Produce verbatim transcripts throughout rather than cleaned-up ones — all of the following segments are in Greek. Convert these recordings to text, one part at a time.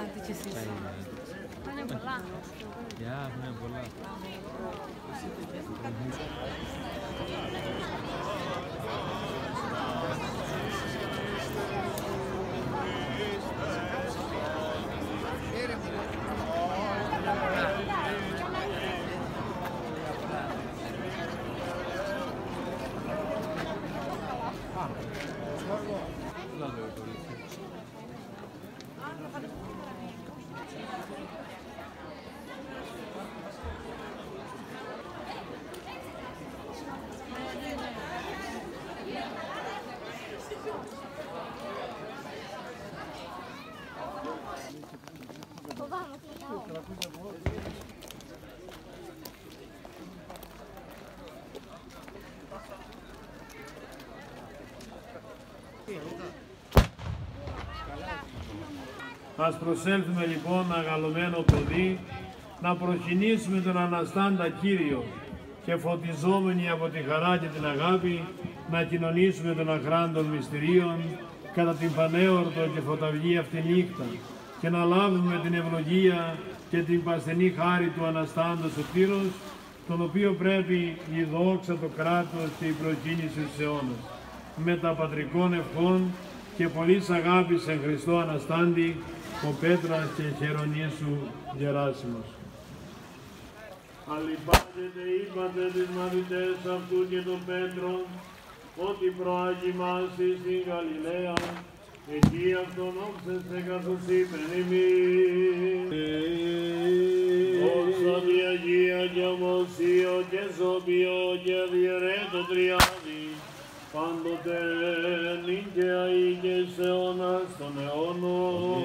Άντε και εσείς. Είναι πολλά. Γεια, είναι πολλά. Ας προσέλθουμε λοιπόν αγαλωμένο ποδί, να προσκυνήσουμε τον Αναστάντα Κύριο και φωτιζόμενοι από τη χαρά και την αγάπη να κοινωνήσουμε τον αχράντων μυστηρίων κατά την πανέορτο και φωταυγή αυτή νύχτα και να λάβουμε την ευλογία και την πασθενή χάρη του Αναστάντος Σωτήρος, τον οποίο πρέπει η δόξα, το κράτος και η προκίνηση στους αιώνας. Με τα πατρικών ευχών και πολλής αγάπης εν Χριστώ Αναστάντη, ο Πέτρας και Χερονήσου Γεράσιμος. Αλλυπάζετε είπατε τις μαθητές αυτού και των Πέτρων, ότι προάγει μας στην Γαλιλαία, εκεί αυτόν όψεστε καθώς είπεν ημίν. Δόξα τη Αγία και ομοσίο και σωπιό και διαιρέτω τριάδι, πάντοτε νίκαια ή και σε αιώνας των αιώνων.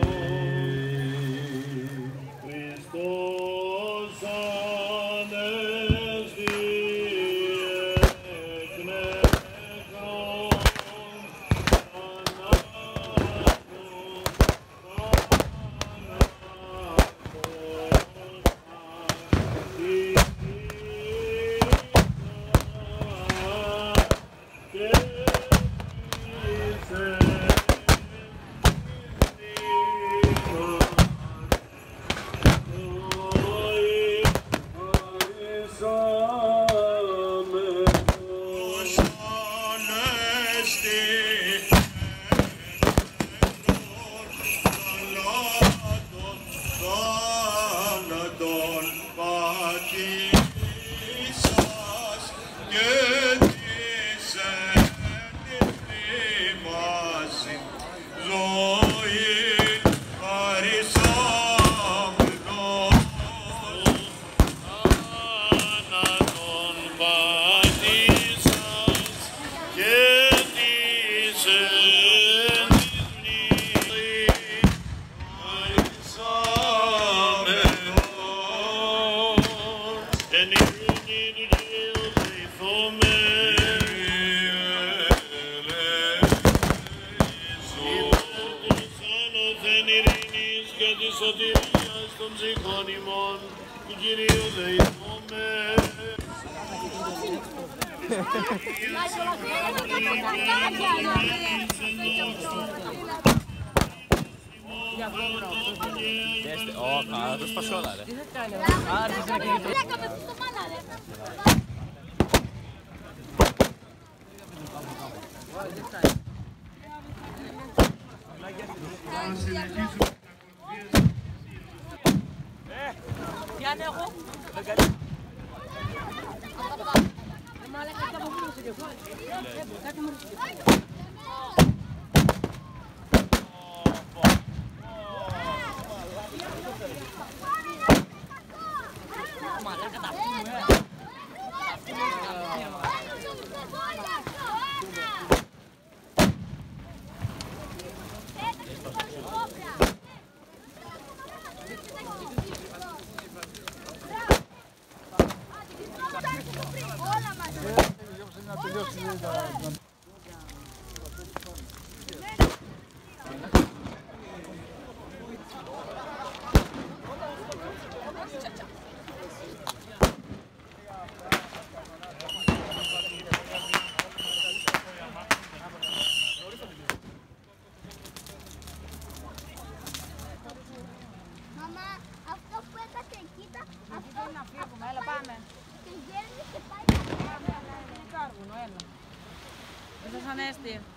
Χριστός Ανέστη εκ νεκρών, θανάτων, Åh, ja, då ska jag det. να φύγουμε, έλα πάμε. Και γέρνει και πάει. Είναι κάργουνο, έλα. Δεν σας ανέστη.